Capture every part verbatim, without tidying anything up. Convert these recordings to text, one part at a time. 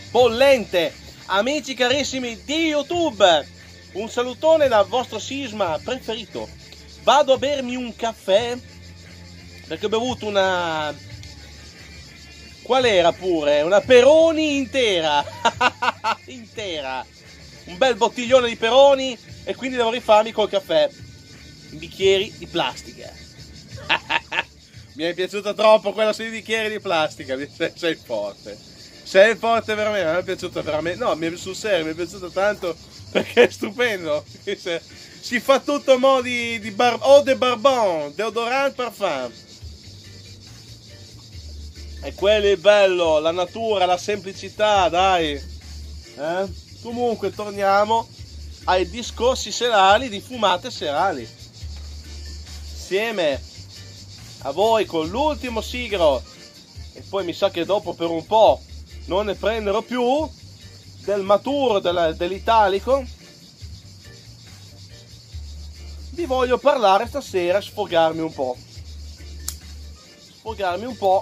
bollente. Amici carissimi di YouTube, un salutone dal vostro sisma preferito. Vado a bermi un caffè perché ho bevuto una... qual era pure? Una Peroni intera. Intera. Un bel bottiglione di Peroni e quindi devo rifarmi col caffè in bicchieri di plastica. Mi è piaciuta troppo quella sui bicchieri di plastica. Sei, sei forte. Sei forte veramente. Mi è piaciuta veramente. No, mi è, sul serio, mi è piaciuta tanto perché è stupendo. Si fa tutto a mo' di, di bar, eau de barbon, deodorant, parfum. E quello è bello, la natura, la semplicità, dai. Eh? Comunque torniamo ai discorsi serali di fumate serali. Insieme a voi con l'ultimo sigaro. E poi mi sa che dopo per un po' non ne prenderò più del maturo, dell'italico. Vi voglio parlare stasera, sfogarmi un po'. Sfogarmi un po'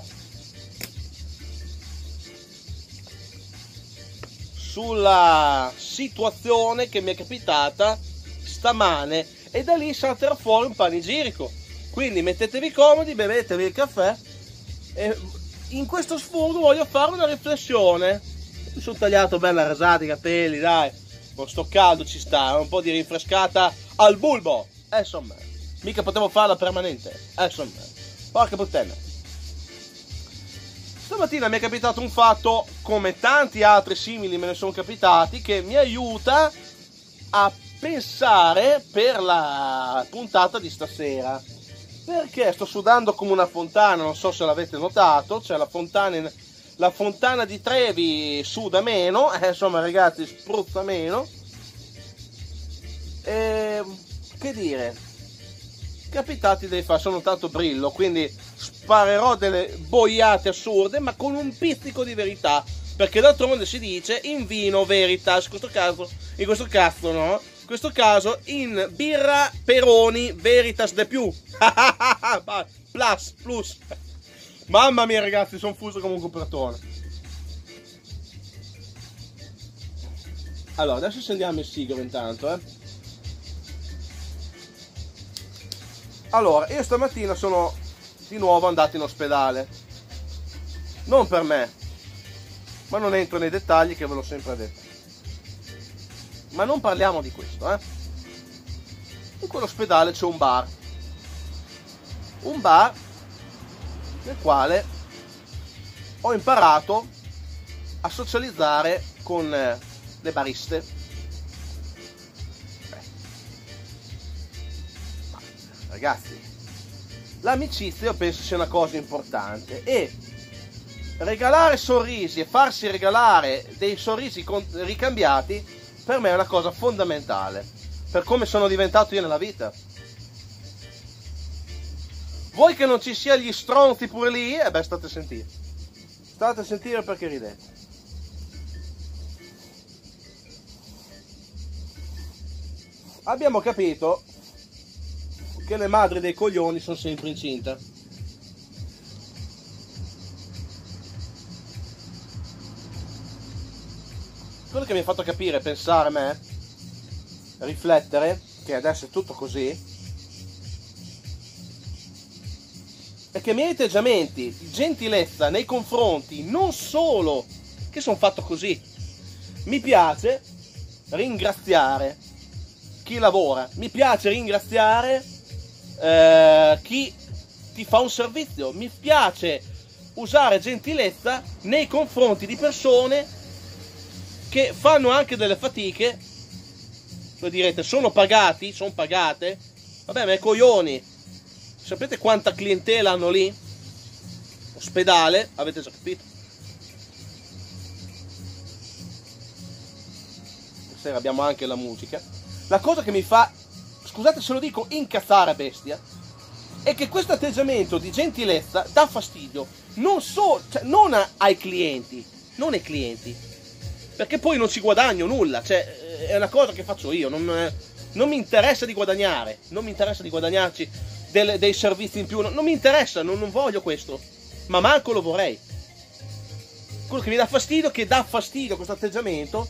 sulla situazione che mi è capitata stamane e da lì salterà fuori un panegirico. Quindi mettetevi comodi, bevetevi il caffè e in questo sfogo voglio fare una riflessione. Mi sono tagliato bella rasata i capelli, dai, con sto caldo ci sta, un po' di rinfrescata al bulbo, eh, insomma, mica potevo farla permanente, eh, insomma, porca puttana. Stamattina mi è capitato un fatto, come tanti altri simili me ne sono capitati, che mi aiuta a pensare per la puntata di stasera. Perché sto sudando come una fontana, non so se l'avete notato, cioè la fontana, la fontana di Trevi suda meno, eh, insomma ragazzi spruzza meno. E, che dire, capitati dei fatti, sono tanto brillo, quindi sparerò delle boiate assurde, ma con un pizzico di verità, perché d'altronde si dice in vino veritas, in questo caso, in questo caso no, in questo caso in birra Peroni veritas de più. Plus, plus. Mamma mia ragazzi, sono fuso come un copratone. Allora, adesso accendiamo il sigaro intanto, eh. Allora, io stamattina sono di nuovo andato in ospedale. Non per me, ma non entro nei dettagli che ve l'ho sempre detto. Ma non parliamo di questo, eh. In quell'ospedale c'è un bar. Un bar nel quale ho imparato a socializzare con le bariste. Beh. Ragazzi, l'amicizia io penso sia una cosa importante e regalare sorrisi e farsi regalare dei sorrisi ricambiati per me è una cosa fondamentale per come sono diventato io nella vita. Voi che non ci sia gli stronzi pure lì, eh beh, state a sentire. State a sentire perché ridete. Abbiamo capito che le madri dei coglioni sono sempre incinta. Quello che mi ha fatto capire, pensare a me, riflettere, che adesso è tutto così, è che i miei atteggiamenti di gentilezza nei confronti, non solo che sono fatto così, mi piace ringraziare chi lavora, mi piace ringraziare eh, chi ti fa un servizio, mi piace usare gentilezza nei confronti di persone che fanno anche delle fatiche. Voi direte, sono pagati, sono pagate, vabbè, ma i coglioni, sapete quanta clientela hanno lì? Ospedale, avete già capito? Stasera abbiamo anche la musica. La cosa che mi fa, scusate se lo dico, incazzare a bestia, è che questo atteggiamento di gentilezza dà fastidio non solo, cioè, non ai clienti, non ai clienti, perché poi non ci guadagno nulla, cioè è una cosa che faccio io, non, non mi interessa di guadagnare, non mi interessa di guadagnarci dei, dei servizi in più, non, non mi interessa, non, non voglio questo, ma manco lo vorrei. quello che mi dà fastidio, che dà fastidio questo atteggiamento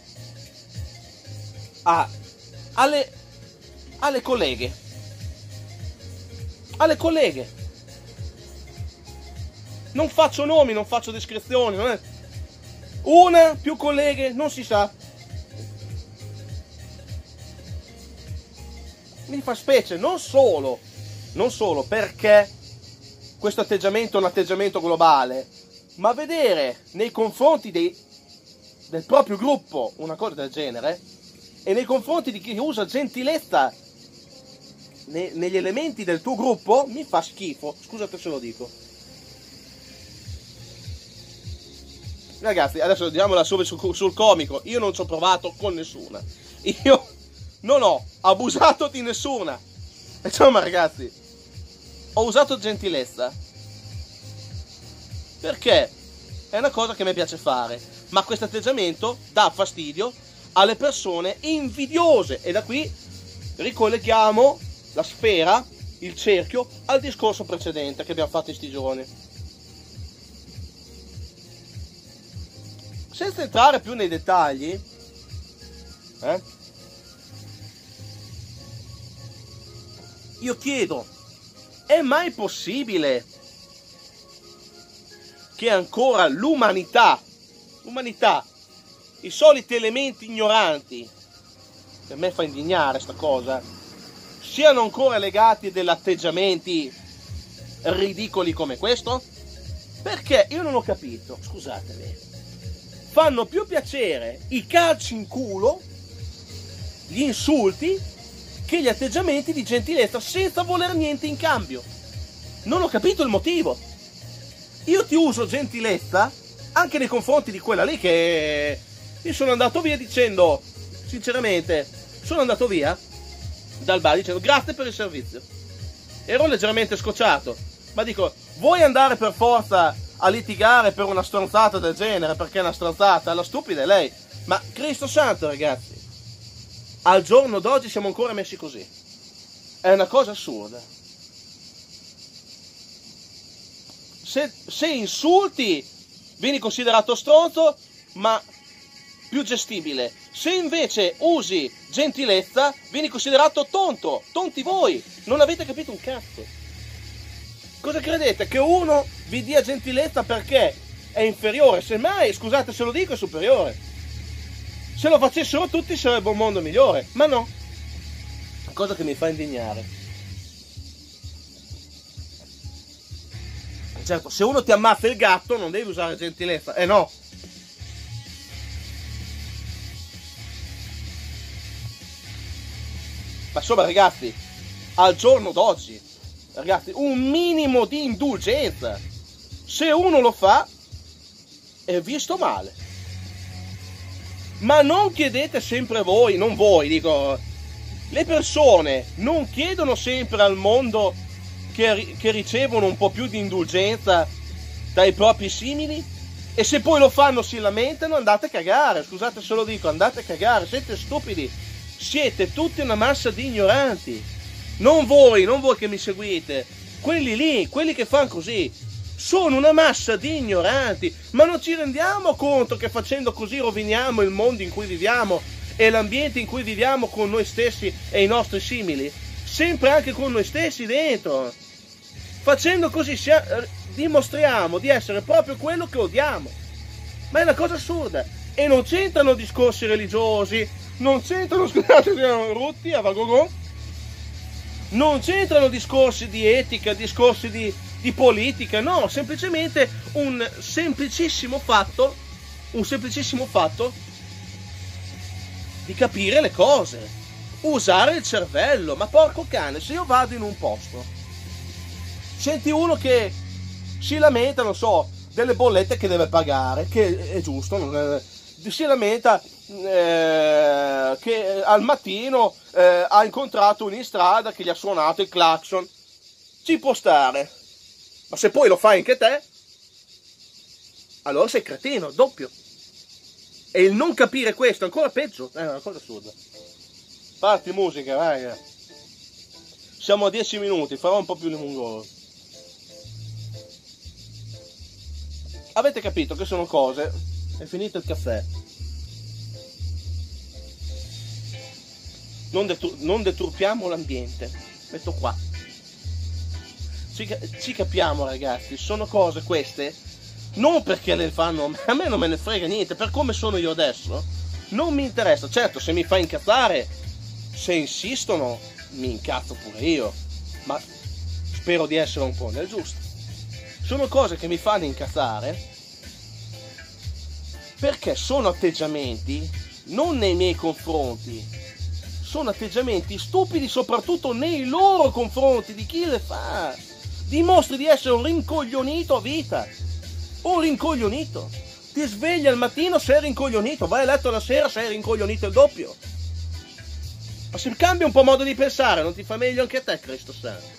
a, alle, alle colleghe. Alle colleghe. Non faccio nomi, non faccio descrizioni, non è... Una, più colleghe, non si sa. Mi fa specie, non solo, non solo perché questo atteggiamento è un atteggiamento globale, ma vedere nei confronti dei, del proprio gruppo una cosa del genere, e nei confronti di chi usa gentilezza ne, negli elementi del tuo gruppo, mi fa schifo, scusate se lo dico. Ragazzi, adesso diamola subito sul, sul comico, io non ci ho provato con nessuna, io non ho abusato di nessuna, insomma ragazzi, ho usato gentilezza perché è una cosa che mi piace fare, ma questo atteggiamento dà fastidio alle persone invidiose, e da qui ricolleghiamo la sfera, il cerchio, al discorso precedente che abbiamo fatto in sti giorni. Senza entrare più nei dettagli, eh, io chiedo, è mai possibile che ancora l'umanità, l'umanità, i soliti elementi ignoranti, per me fa indignare sta cosa, siano ancora legati a degli atteggiamenti ridicoli come questo? Perché io non ho capito, scusatemi, fanno più piacere i calci in culo, gli insulti, che gli atteggiamenti di gentilezza senza voler niente in cambio. Non ho capito il motivo. Io ti uso gentilezza anche nei confronti di quella lì che io sono andato via dicendo, sinceramente, sono andato via dal bar dicendo grazie per il servizio. Ero leggermente scocciato, ma dico, vuoi andare per forza a litigare per una stronzata del genere, perché è una stronzata, la stupida è lei. Ma Cristo santo, ragazzi, al giorno d'oggi siamo ancora messi così. È una cosa assurda. Se, se insulti, vieni considerato stronzo, ma più gestibile. Se invece usi gentilezza, vieni considerato tonto. Tonti voi, non avete capito un cazzo. Cosa credete? Che uno vi dia gentilezza perché è inferiore? Semmai, scusate se lo dico, è superiore. Se lo facessero tutti sarebbe un mondo migliore, ma no. Cosa che mi fa indignare. Certo, se uno ti ammazza il gatto non devi usare gentilezza, eh no. Ma insomma ragazzi, al giorno d'oggi, ragazzi, un minimo di indulgenza. Se uno lo fa, è visto male. Ma non chiedete sempre voi, non voi, dico, le persone non chiedono sempre al mondo che, che ricevono un po' più di indulgenza dai propri simili? E se poi lo fanno si lamentano, andate a cagare, scusate se lo dico, andate a cagare, siete stupidi, siete tutti una massa di ignoranti. Non voi, non voi che mi seguite, quelli lì, quelli che fanno così, sono una massa di ignoranti, ma non ci rendiamo conto che facendo così roviniamo il mondo in cui viviamo e l'ambiente in cui viviamo con noi stessi e i nostri simili, sempre anche con noi stessi dentro. Facendo così dimostriamo di essere proprio quello che odiamo, ma è una cosa assurda, e non c'entrano discorsi religiosi, non c'entrano, scusate, rutti a vagogò, non c'entrano discorsi di etica, discorsi di, di politica, no, semplicemente un semplicissimo fatto, un semplicissimo fatto di capire le cose, usare il cervello. Ma porco cane, se io vado in un posto, senti uno che si lamenta, non so, delle bollette che deve pagare, che è giusto, non è, si lamenta eh, che al mattino eh, ha incontrato uno in strada che gli ha suonato il clacson, ci può stare, ma se poi lo fai anche te, allora sei cretino, doppio. E il non capire questo è ancora peggio, è una cosa assurda. Parti musica, raga. Siamo a dieci minuti, farò un po' più lungo. avete capito che sono cose, è finito il caffè, non, detur- non deturpiamo l'ambiente, metto qua, ci, ci capiamo ragazzi, sono cose queste, non perché le fanno, a me non me ne frega niente, per come sono io adesso, non mi interessa, certo se mi fa incazzare, se insistono, mi incazzo pure io, ma spero di essere un po' nel giusto. Sono cose che mi fanno incazzare perché sono atteggiamenti non nei miei confronti, sono atteggiamenti stupidi soprattutto nei loro confronti, di chi le fa. Dimostri di essere un rincoglionito a vita, un rincoglionito. Ti svegli al mattino, sei rincoglionito, vai a letto la sera, sei rincoglionito il doppio. Ma se cambia un po' modo di pensare, non ti fa meglio anche a te, Cristo Santo?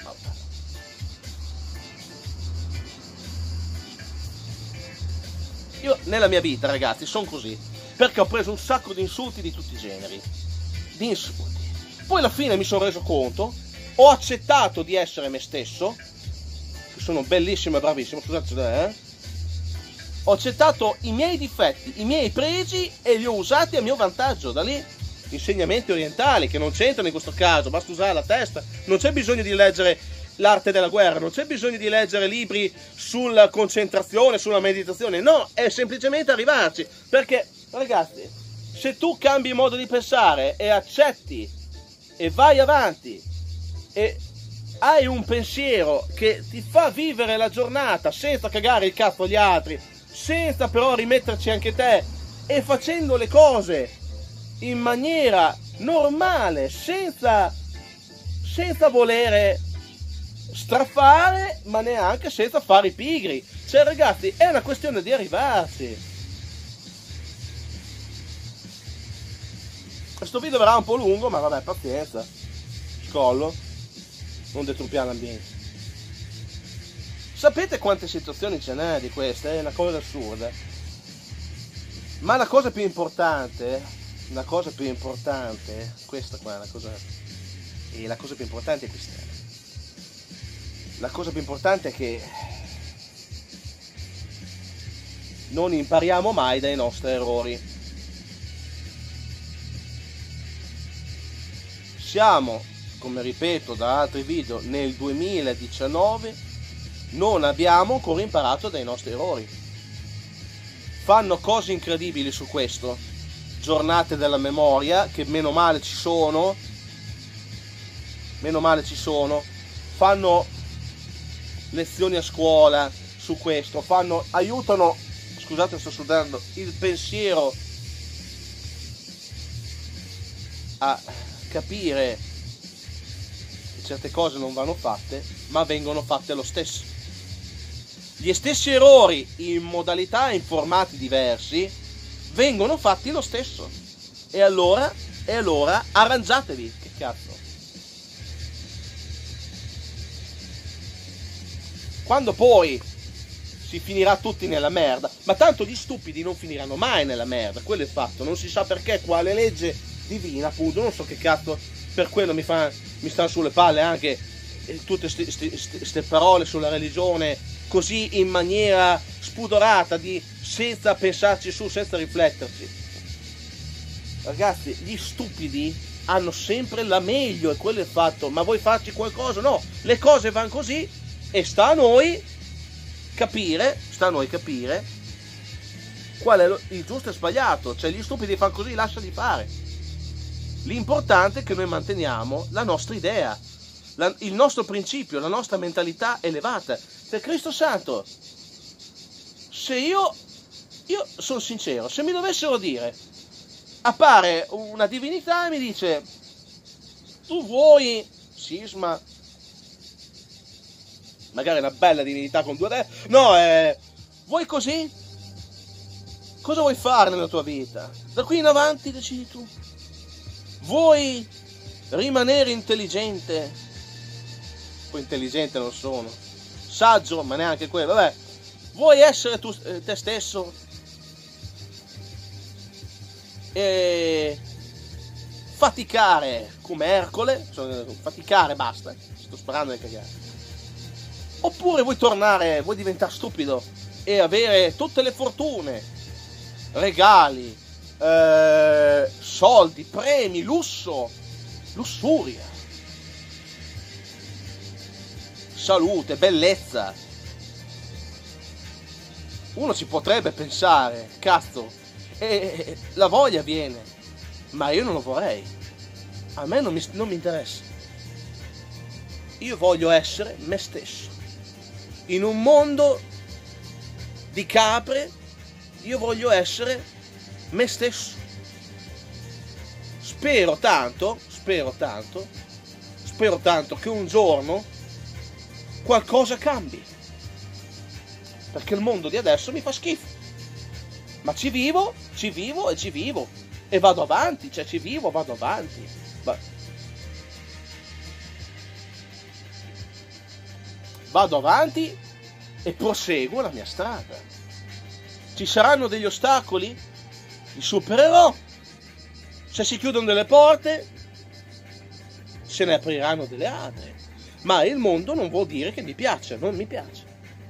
Io nella mia vita, ragazzi, sono così, perché ho preso un sacco di insulti di tutti i generi, di insulti. Poi alla fine mi sono reso conto, ho accettato di essere me stesso, che sono bellissimo e bravissimo, scusate, eh? Ho accettato i miei difetti, i miei pregi e li ho usati a mio vantaggio. Da lì insegnamenti orientali che non c'entrano in questo caso, basta usare la testa, non c'è bisogno di leggere l'arte della guerra, non c'è bisogno di leggere libri sulla concentrazione, sulla meditazione, no, è semplicemente arrivarci, perché ragazzi, se tu cambi modo di pensare e accetti e vai avanti e hai un pensiero che ti fa vivere la giornata senza cagare il cazzo agli altri, senza però rimetterci anche te e facendo le cose in maniera normale, senza, senza volere strafare, ma neanche senza fare i pigri. Cioè ragazzi, è una questione di arrivarci. Questo video verrà un po' lungo, ma vabbè, pazienza, scollo, non deturpiamo l'ambiente. Sapete quante situazioni ce n'è di queste? È una cosa assurda. Ma la cosa più importante, la cosa più importante, questa qua, la cosa, e la cosa più importante è questa. La cosa più importante è che non impariamo mai dai nostri errori. Siamo, come ripeto da altri video, nel duemiladiciannove, non abbiamo ancora imparato dai nostri errori. Fanno cose incredibili su questo, giornate della memoria, che meno male ci sono, meno male ci sono, fanno lezioni a scuola su questo, fanno, aiutano, scusate sto sudando, il pensiero a capire che certe cose non vanno fatte, ma vengono fatte lo stesso. Gli stessi errori in modalità, in formati diversi, vengono fatti lo stesso. E allora, e allora arrangiatevi, che cazzo. Quando poi si finirà tutti nella merda, ma tanto gli stupidi non finiranno mai nella merda, quello è il fatto, non si sa perché, quale legge divina, appunto, non so che cazzo, per quello mi, fa, mi stanno sulle palle anche eh, tutte queste parole sulla religione, così in maniera spudorata, di, senza pensarci su, senza rifletterci. Ragazzi, gli stupidi hanno sempre la meglio, e quello è il fatto, ma vuoi farci qualcosa? No, le cose vanno così. E sta a noi capire, sta a noi capire qual è il giusto e sbagliato. Cioè gli stupidi fanno così, lasciali fare. L'importante è che noi manteniamo la nostra idea, la, il nostro principio, la nostra mentalità elevata. Per Cristo Santo, se io, io sono sincero, se mi dovessero dire, appare una divinità e mi dice, tu vuoi Sisma, magari una bella divinità con due re, no, eh, vuoi così? Cosa vuoi fare nella tua vita? Da qui in avanti decidi tu. Vuoi rimanere intelligente? Poi intelligente non sono, saggio, ma neanche quello, vabbè. Vuoi essere tu, eh, te stesso? E faticare come Ercole, cioè, faticare, basta, sto sparando nel cagare. Oppure vuoi tornare, vuoi diventare stupido e avere tutte le fortune, regali, eh, soldi, premi, lusso, lussuria, salute, bellezza. Uno ci potrebbe pensare, cazzo, e la voglia viene, ma io non lo vorrei. A me non mi, non mi interessa. Io voglio essere me stesso. In un mondo di capre, io voglio essere me stesso. Spero tanto, spero tanto, spero tanto che un giorno qualcosa cambi. Perché il mondo di adesso mi fa schifo. Ma ci vivo, ci vivo e ci vivo. E vado avanti, cioè ci vivo, vado avanti. Va- Vado avanti e proseguo la mia strada. Ci saranno degli ostacoli? Li supererò. Se si chiudono delle porte, se ne apriranno delle altre. Ma il mondo non vuol dire che mi piace, non mi piace.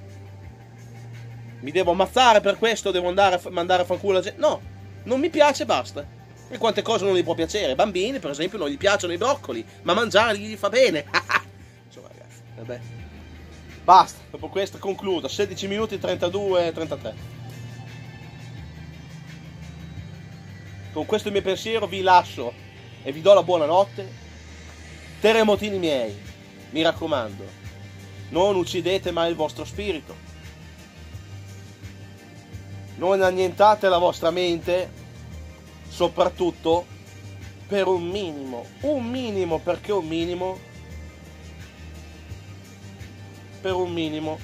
Mi devo ammazzare per questo, devo andare a f- mandare a fanculo la gente. No, non mi piace, basta. E quante cose non gli può piacere? Bambini, per esempio, non gli piacciono i broccoli, ma mangiarli gli fa bene. Insomma, ragazzi, vabbè. Basta, dopo questo concludo. sedici minuti, trentadue, trentatré. Con questo mio pensiero vi lascio e vi do la buonanotte. Terremotini miei, mi raccomando, non uccidete mai il vostro spirito. Non annientate la vostra mente, soprattutto per un minimo, un minimo, perché un minimo, per un minimo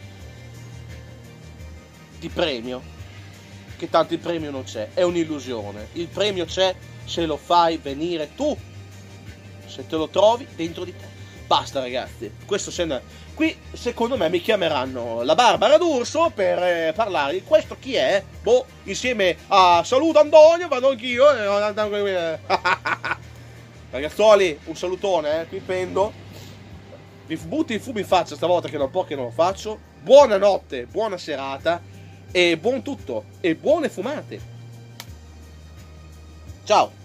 di premio, che tanto il premio non c'è, è un'illusione. Il premio c'è se lo fai venire tu, se te lo trovi dentro di te. Basta, ragazzi, questo se ne... Qui secondo me mi chiameranno la Barbara D'Urso per eh, parlare di questo chi è. Boh, insieme a Saluto Antonio vado anch'io. Eh. Ragazzuoli, un salutone, eh, qui pendo. Vi butti il fumo in faccia stavolta che da un po' che non lo faccio. Buonanotte, buona serata e buon tutto e buone fumate. Ciao.